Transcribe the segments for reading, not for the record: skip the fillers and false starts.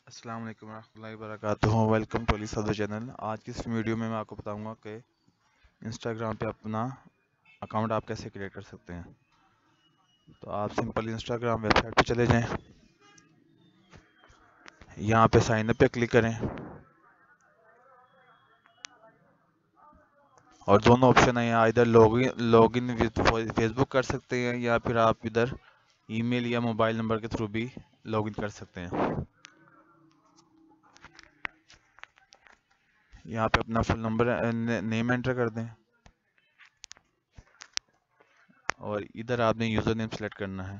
अस्सलाम वालेकुम रहमतुल्लाहि व बरकातुहू। वेलकम टू अली सदर चैनल। आज की इस वीडियो में मैं आपको बताऊंगा कि इंस्टाग्राम पे अपना अकाउंट आप कैसे क्रिएट कर सकते हैं। तो आप सिंपल इंस्टाग्राम वेबसाइट पे चले जाएं, यहाँ पे साइन अप पे क्लिक करें और दोनों ऑप्शन है यहाँ, इधर लॉगिन विद फेसबुक कर सकते हैं या फिर आप इधर ईमेल या मोबाइल नंबर के थ्रू भी लॉगिन कर सकते हैं। यहाँ पे अपना फुल नंबर नेम एंटर कर दें और इधर आपने यूज़र नेम सेलेक्ट करना है।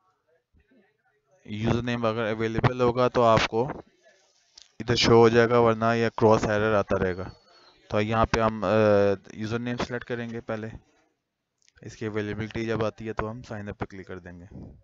यूज़र नेम अगर अवेलेबल होगा तो आपको इधर शो हो जाएगा, वरना या क्रॉस एरर आता रहेगा। तो यहाँ पे हम यूज़र नेम सेलेक्ट करेंगे पहले, इसकी अवेलेबिलिटी जब आती है तो हम साइन अप पे क्लिक कर देंगे।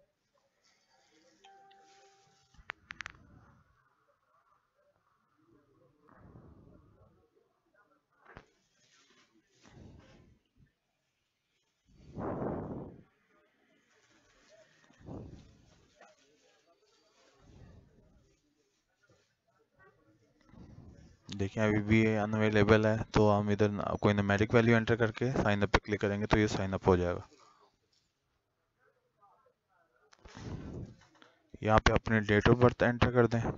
देखिए अभी भी अनअवेलेबल है, तो हम इधर कोई न्यूमेरिक वैल्यू एंटर करके साइन अप पे क्लिक करेंगे तो ये साइन अप हो जाएगा। यहाँ पे अपनी डेट ऑफ बर्थ एंटर कर दें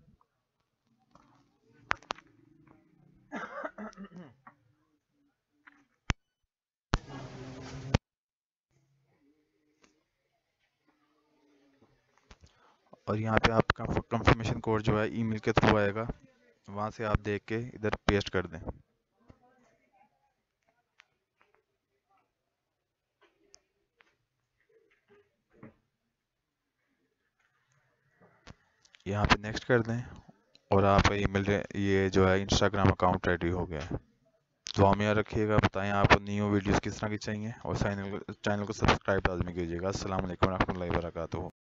और यहाँ पे आपका कंफर्मेशन कोड जो है ईमेल के थ्रू आएगा, वहाँ से आप देख के इधर पेस्ट कर दें। यहाँ पे नेक्स्ट कर दें और आपका ईमेल ये जो है इंस्टाग्राम अकाउंट रेडी हो गया है। दुआ में याद रखिएगा। बताएं आपको न्यू वीडियोस किस तरह की चाहिए और चैनल को सब्सक्राइब लाजमी कीजिएगा। अस्सलाम वालेकुम रहमतुल्लाहि व बरकातुहू।